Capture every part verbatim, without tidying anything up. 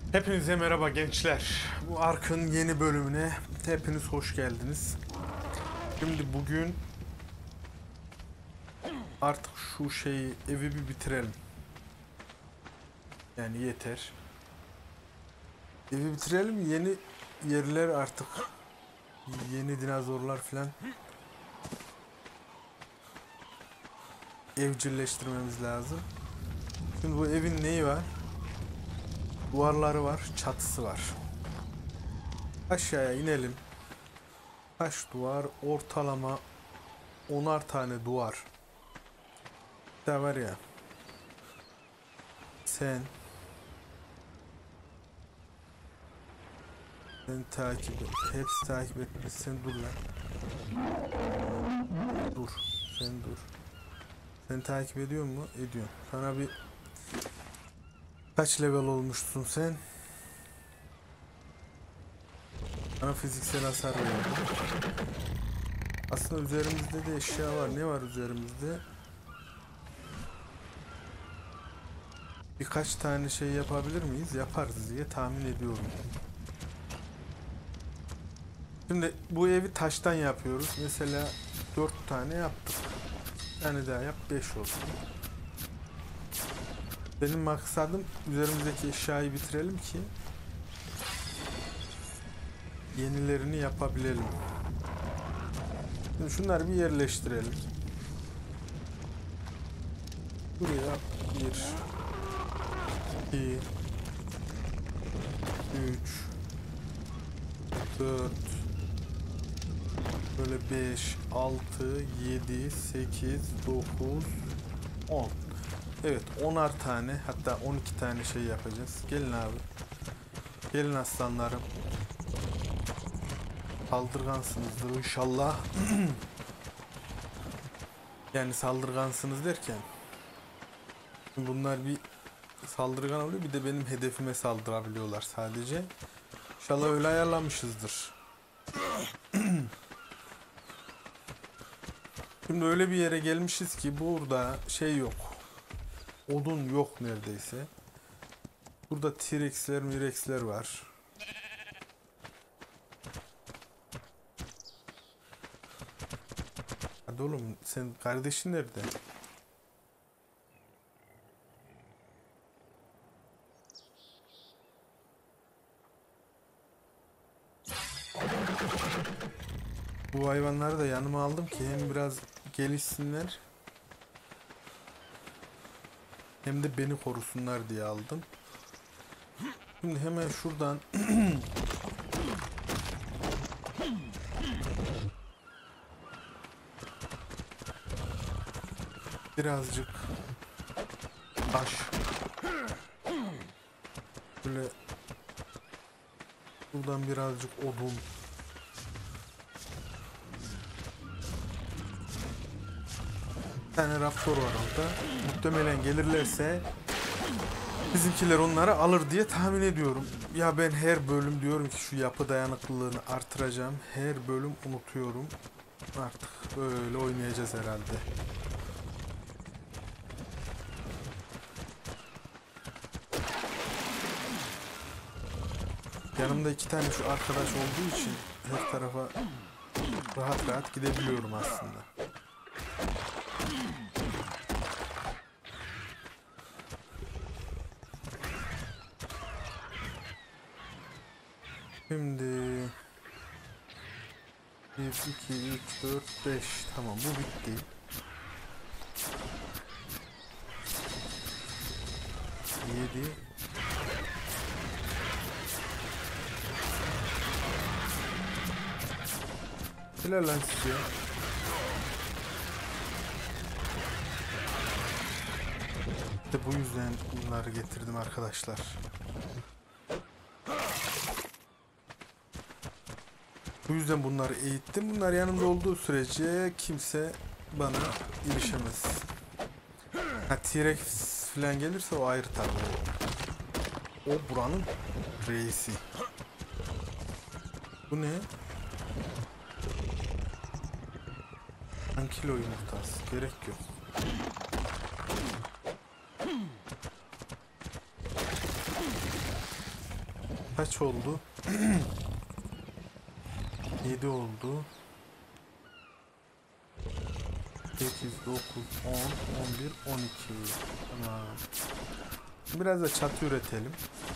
Hepinize merhaba gençler. Bu Ark'ın yeni bölümüne hepiniz hoş geldiniz. Şimdi bugün artık şu şeyi, evi bir bitirelim. Yani yeter. Evi bitirelim, yeni yerler artık, yeni dinozorlar falan evcilleştirmemiz lazım. Şimdi bu evin neyi var? Duvarları var, çatısı var. Aşağıya inelim. Kaç duvar? Ortalama onar tane duvar. Da var ya. Sen Sen takip et. Hepsi takip etmiş. Sen dur lan. Dur. Sen dur. Sen takip ediyor mu? Ediyorum. Sana bir kaç level olmuşsun sen? Sana fiziksel hasar verdim. Aslında üzerimizde de eşya var. Ne var üzerimizde? Birkaç tane şey yapabilir miyiz? Yaparız diye tahmin ediyorum. Şimdi bu evi taştan yapıyoruz. Mesela dört tane yaptık. Bir tane daha yap, beş olsun. Benim maksadım üzerimizdeki eşyayı bitirelim ki yenilerini yapabilelim. Şimdi şunları bir yerleştirelim. Buraya bir, iki, üç, dört, böyle beş, altı, yedi, sekiz, dokuz, on. Evet, onar tane, hatta on iki tane şey yapacağız. Gelin abi. Gelin aslanlarım. Saldırgansınızdır inşallah. Yani saldırgansınız derken bunlar bir saldırgan oluyor, bir de benim hedefime saldırabiliyorlar sadece. İnşallah öyle ayarlamışızdır. Şimdi öyle bir yere gelmişiz ki burada şey yok. Odun yok neredeyse. Burada T-Rex'ler, Mirex'ler var. Hadi oğlum, sen kardeşin nerede? Bu hayvanları da yanıma aldım ki hem biraz gelişsinler hem de beni korusunlar diye aldım. Şimdi hemen şuradan birazcık taş, böyle buradan birazcık odun, bir tane raptor var orada. Muhtemelen gelirlerse bizimkiler onları alır diye tahmin ediyorum. Ya ben her bölüm diyorum ki şu yapı dayanıklılığını artıracağım. Her bölüm unutuyorum. Artık böyle oynayacağız herhalde. Yanımda iki tane şu arkadaş olduğu için her tarafa rahat rahat gidebiliyorum aslında. Şimdi bir, iki, üç, dört, beş. Tamam, bu bitti. yedi. Helal lan size. İşte bu yüzden bunları getirdim arkadaşlar. Bu yüzden bunları eğittim. Bunlar yanımda olduğu sürece kimse bana ilişemez. Ha, T-Rex falan gelirse o ayrı tabii. O buranın reisi. Bu ne? Ankilo yumurtası. Gerek yok. Kaç oldu? yedi oldu. sekiz, dokuz, on, on bir, on iki. Tamam. Biraz da çatı üretelim.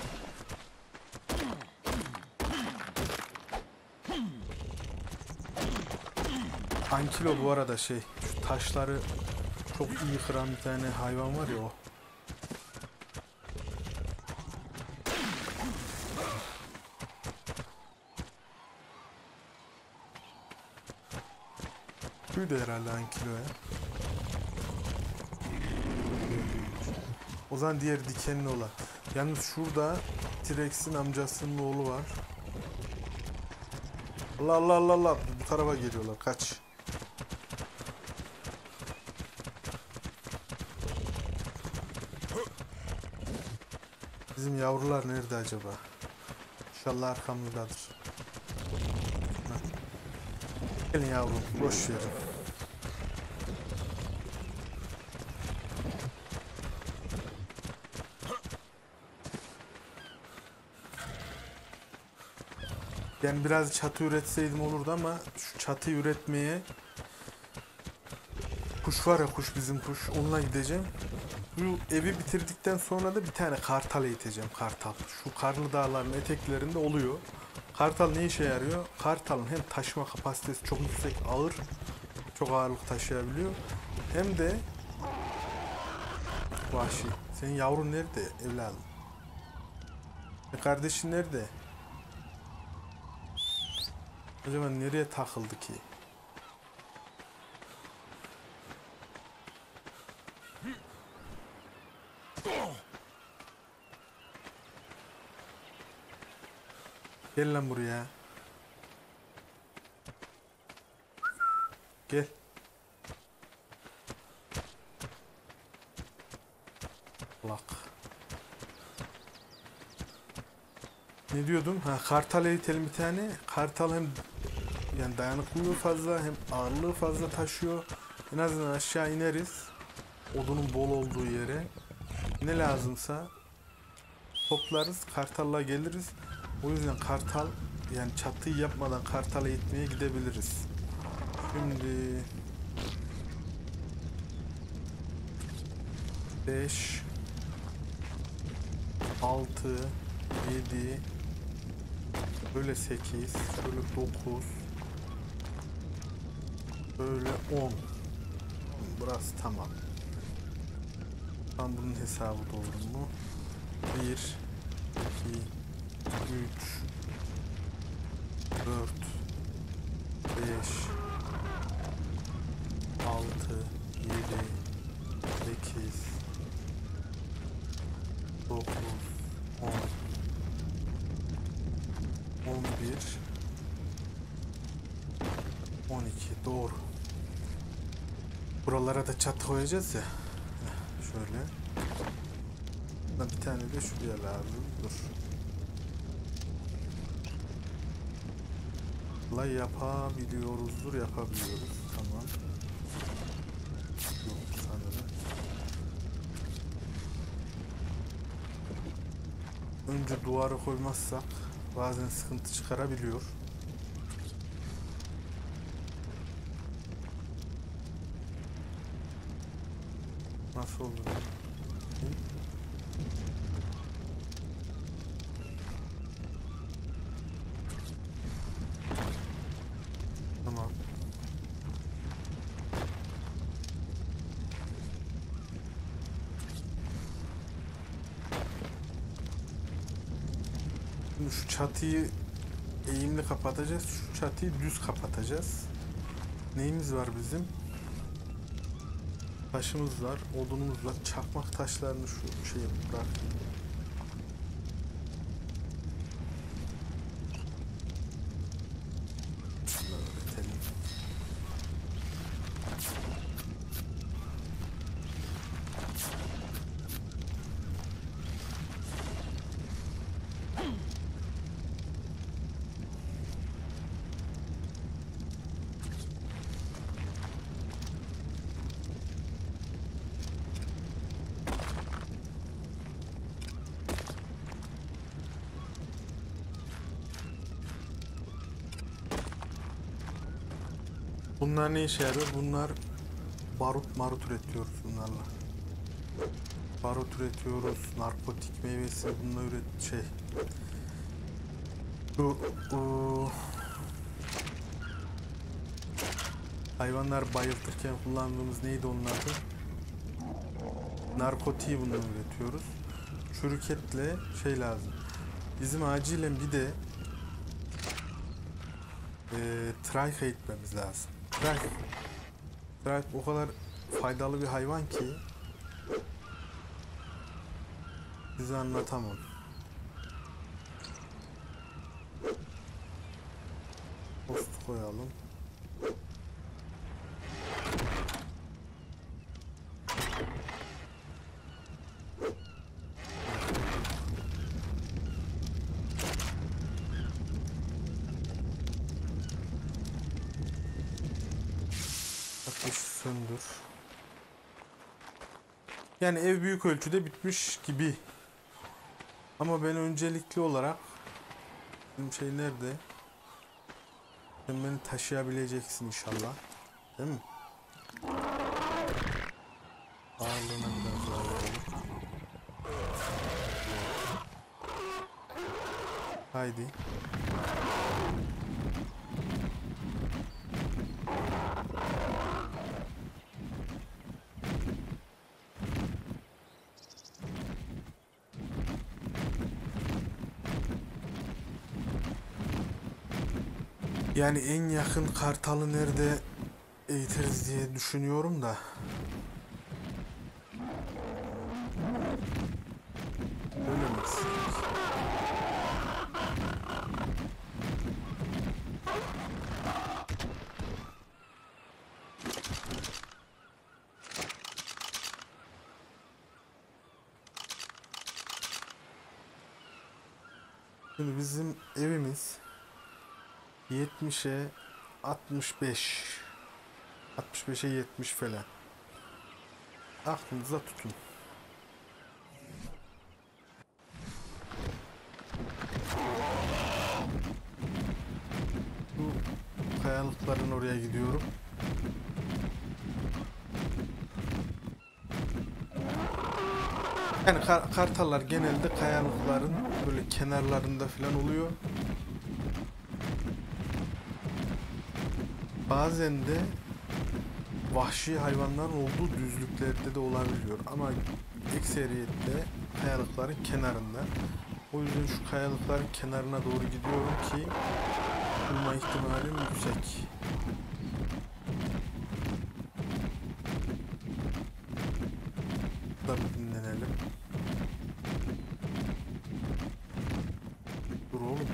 Ankilo bu arada şey, şu taşları çok iyi kıran bir tane hayvan var ya o. Buydu herhalde Ankilo'ya. O zaman diğer dikenli olan. Yalnız şurada T-Rex'in amcasının oğlu var. Allah Allah Allah Allah. Bu tarafa geliyorlar. Kaç. Bizim yavrular nerede acaba? İnşallah arkamızdadır. Gelin yavrum. Boş verin. Ben biraz çatı üretseydim olurdu ama şu çatıyı üretmeye kuş var ya, kuş bizim kuş, onunla gideceğim. Bu evi bitirdikten sonra da bir tane kartal eğiteceğim, kartal. Şu karlı dağların eteklerinde oluyor. Kartal ne işe yarıyor? Kartalın hem taşıma kapasitesi çok yüksek, ağır, çok ağırlık taşıyabiliyor. Hem de vahşi. Senin yavrun nerede evladım? E kardeşin nerede? Acaba nereye takıldı ki? Gel lan buraya. Gel. Bak. Ne diyordum? Ha, kartal eğitelim bir tane. Kartal hem yani dayanıklılığı fazla hem ağırlığı fazla taşıyor. En azından aşağı ineriz. Odunun bol olduğu yere. Ne lazımsa toplarız. Kartalla geliriz. O yüzden kartal, yani çatıyı yapmadan kartal eğitmeye gidebiliriz. Şimdi beş, altı, yedi, böyle sekiz, böyle dokuz, böyle on. Burası tamam. Tam bunun hesabı doğru mu? bir, iki, üç, dört, beş, altı, yedi, sekiz, dokuz, on, on bir, on iki. Doğru. Buralara da çatı koyacağız ya. Şöyle. Bir tane de şuraya lazım. Dur. La yapabiliyoruzdur, yapabiliyoruz. Tamam. Yok sanırım. Önce duvarı koymazsak bazen sıkıntı çıkarabiliyor. Nasıl oldu? Tamam. Şimdi şu çatıyı eğimli kapatacağız. Şu çatıyı düz kapatacağız. Neyimiz var bizim? Taşımız var, odunumuz var. Çakmak taşlarını şu şeye bırak. Bunlar ne işe yarıyor? Bunlar barut marut üretiyoruz bunlarla. Barut üretiyoruz, narkotik meyvesi bununla üret şey. Bu, bu hayvanlar bayıltırken kullandığımız neydi onun adı? Narkotiği bununla üretiyoruz. Çürük etle şey lazım. Bizim acilen bir de e, trike eğitmemiz lazım. Trike. Trike o kadar faydalı bir hayvan ki size anlatamam. Post koyalım. Ateş söndür. Yani ev büyük ölçüde bitmiş gibi. Ama ben öncelikli olarak bizim şey nerede? Sen beni taşıyabileceksin inşallah. Değil mi? Ağırlığına biraz daha verelim. Haydi. Yani en yakın kartalı nerede eğitiriz diye düşünüyorum da. Öyle mi? Şimdi bizim evimiz yetmişe altmış beş. altmış beşe yetmiş falan. Aklınıza tutun. Bu kayalıkların oraya gidiyorum. Yani kar kartallar genelde kayalıkların böyle kenarlarında falan oluyor. Bazen de vahşi hayvanların olduğu düzlüklerde de olabiliyor. Ama ekseriyette kayalıkların kenarında. O yüzden şu kayalıkların kenarına doğru gidiyorum ki bulma ihtimalim yüksek. Burada bir dinlenelim. Dur oğlum.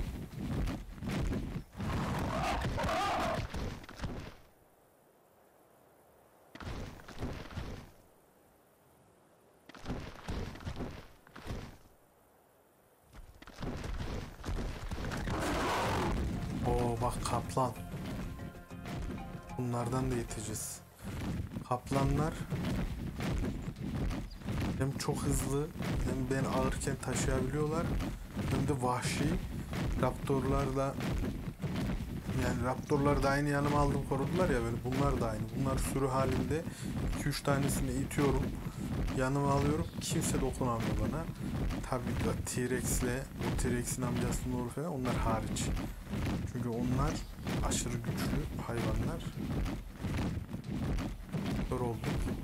Oo bak kaplan. Bunlardan da yeteceğiz. Kaplanlar hem çok hızlı hem beni ağırken taşıyabiliyorlar hem de vahşi. Raptorlarla yani raptorlar da aynı yanıma aldım korudular ya böyle bunlar da aynı. Bunlar sürü halinde iki üç tanesini itiyorum. Yanıma alıyorum. Kimse dokunamıyor bana. Tabii ki T-Rex'le o T-Rex'in amcasının oğlu falan onlar hariç. Çünkü onlar aşırı güçlü hayvanlar. Kör olduk.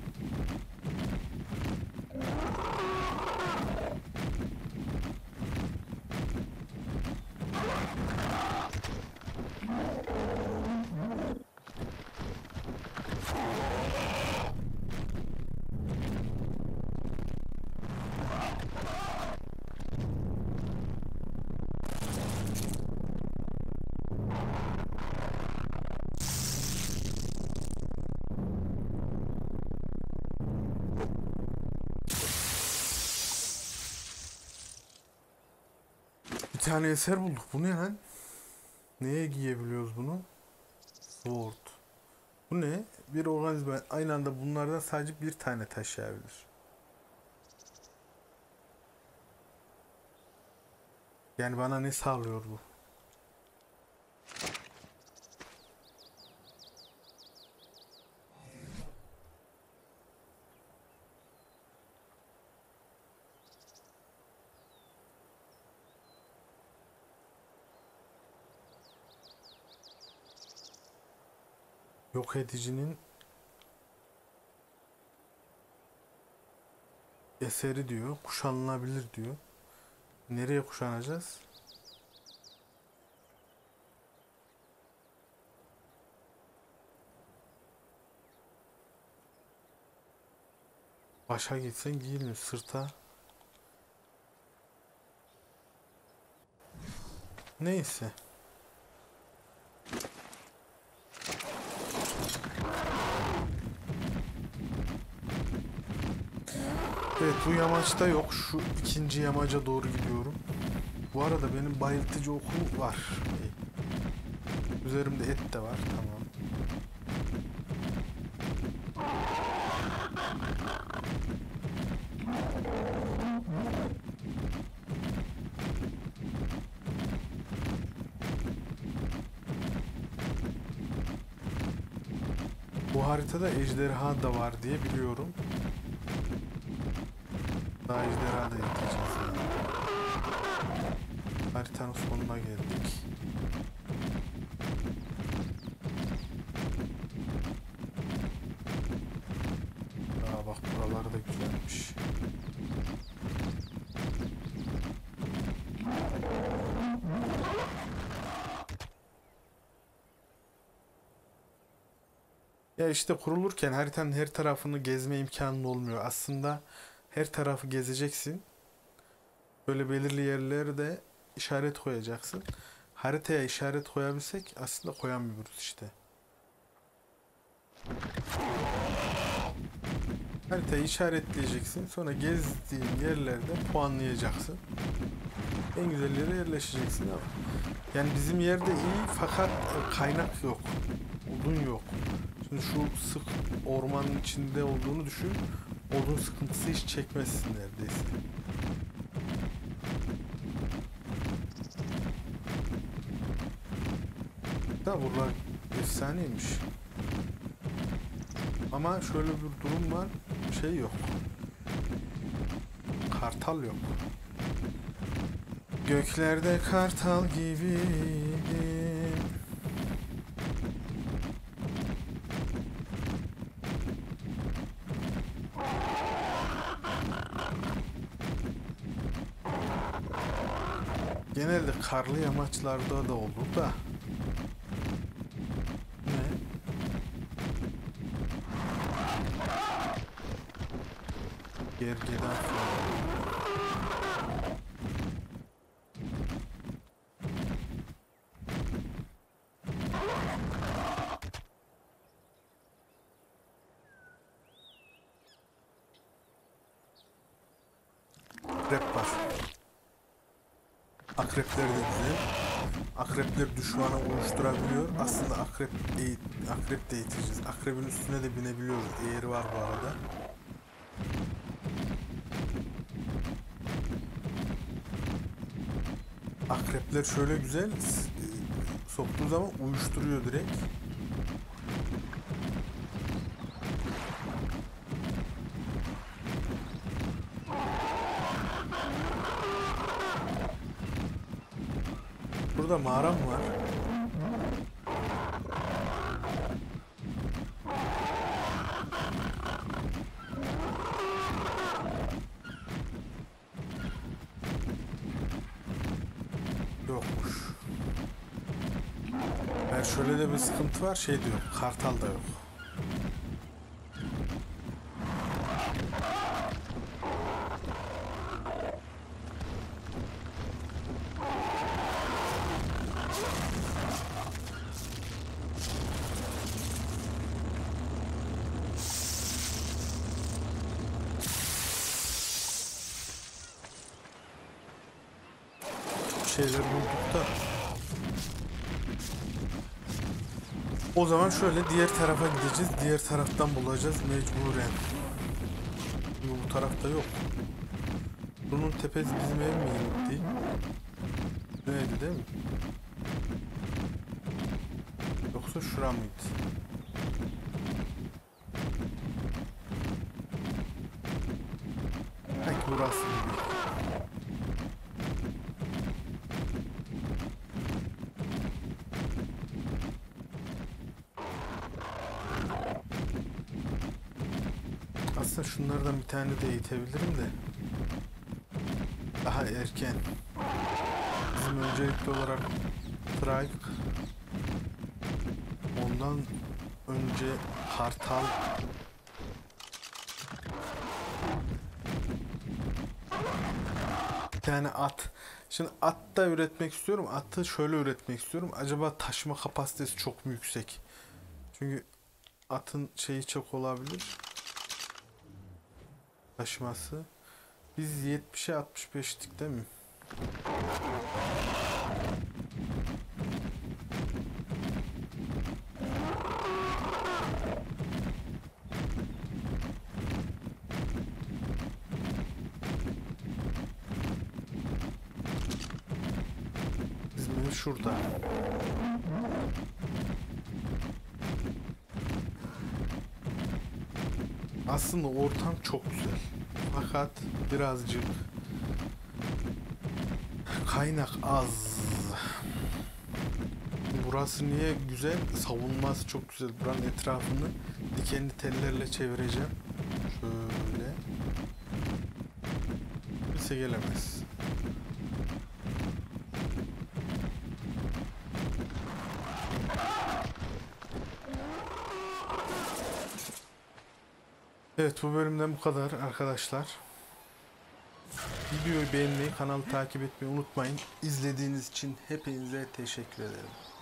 Bir tane eser bulduk. Bu ne lan? Neye giyebiliyoruz bunu? Sword. Bu ne? Bir organizma aynı anda bunlardan sadece bir tane taşıyabilir. Yani bana ne sağlıyor bu? Yok edicinin eseri diyor. Kuşanılabilir diyor. Nereye kuşanacağız? Başa gitsen giyilmiyor. Sırta. Neyse. Evet, bu yamaçta yok. Şu ikinci yamaca doğru gidiyorum. Bu arada benim bayıltıcı okum var. Üzerimde et de var. Tamam. Bu haritada ejderha da var diye biliyorum. Daha ejderha da yeteceğiz yani. Haritanın sonuna geldik. Aa bak, buralar da güzelmiş. Ya işte kurulurken haritanın her tarafını gezme imkanın olmuyor. Aslında her tarafı gezeceksin. Böyle belirli yerlerde işaret koyacaksın. Haritaya işaret koyabilsek aslında koyamıyoruz işte. Haritayı işaretleyeceksin. Sonra gezdiğin yerlerde puanlayacaksın. En güzel yere yerleşeceksin ama. Yani bizim yerde iyi fakat kaynak yok. Odun yok. Şimdi şu sık ormanın içinde olduğunu düşün. Odun sıkıntısı hiç çekmezsin neredeyse. Da buralar efsaneymiş. Ama şöyle bir durum var. Şey yok. Kartal yok. Göklerde kartal gibiydim. Genelde karlı yamaçlarda da olur da. Ne? Gergedan falan. Akrep var. Akrepler de güzel. Akrepler düşmanı oluşturabiliyor. Aslında akrep eğit akrep de eğiteceğiz. Akrebin üstüne de binebiliyoruz. Eğri var bu arada. Akrepler şöyle güzel. Soktuğu zaman uyuşturuyor direkt. Burada mağara mı var? Yokmuş. Yani şöyle de bir sıkıntı var, şey diyor, kartal da yok. Şeyler bulduk da. O zaman şöyle diğer tarafa gideceğiz. Diğer taraftan bulacağız mecburen. Bu tarafta yok. Bunun tepesi bizim ev mi gitti? Neydi değil mi? Yoksa şura mıydı? Belki burası gibi. şunlardan bir tane de eğitebilirim de. Daha erken. Bizim öncelikli olarak Trike. Ondan önce Kartal. Bir tane at. Şimdi at da üretmek istiyorum. Atı şöyle üretmek istiyorum. Acaba taşıma kapasitesi çok mu yüksek? Çünkü atın şeyi çok olabilir. Taşıması. Biz yetmişe altmış beştik değil mi? Bizim ev şurada. Aslında ortam çok güzel. Fakat birazcık kaynak az. Burası niye güzel? Savunması çok güzel. Buranın etrafını dikenli tellerle çevireceğim. Şöyle. Kimse gelemez. Evet, bu bölümden bu kadar arkadaşlar. Videoyu beğenmeyi, kanalı takip etmeyi unutmayın. İzlediğiniz için hepinize teşekkür ederim.